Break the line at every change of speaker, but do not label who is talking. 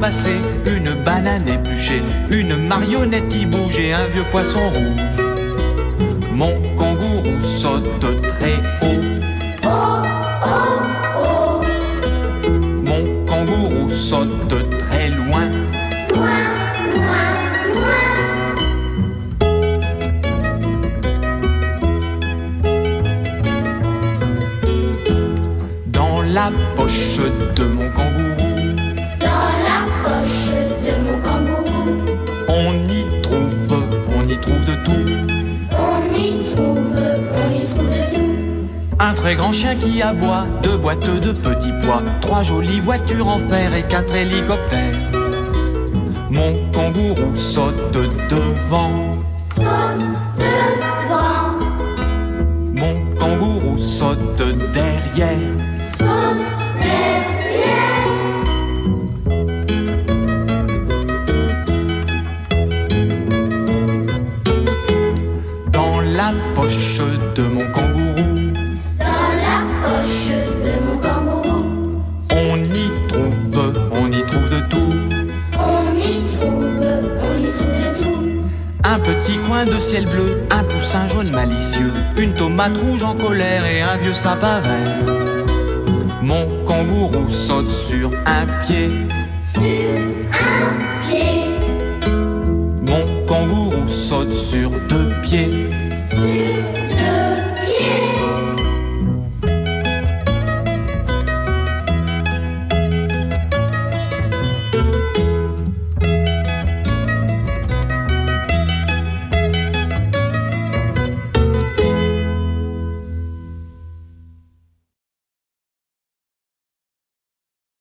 ramassé une banane épluchée, une marionnette qui bouge et un vieux poisson rouge. Mon kangourou saute très haut.
Oh, oh, oh.
Mon kangourou saute très loin.
Loin, loin, loin.
Dans la poche de mon kangourou,
Dans la poche de mon kangourou,
on y trouve de tout.
on y trouve de tout.
Un très grand chien qui aboie, 2 boîtes de petits pois, 3 jolies voitures en fer et 4 hélicoptères. Mon kangourou saute devant.
Saute devant,
Mon kangourou saute derrière.
saute derrière.
Dans la poche de mon kangourou,
Dans la poche de mon kangourou,
on y trouve de tout.
on y trouve de tout.
Un petit coin de ciel bleu, un poussin jaune malicieux, une tomate rouge en colère et un vieux sapin vert. Mon kangourou saute sur un pied.
Sur un pied,
Mon kangourou saute sur 2 pieds.
sur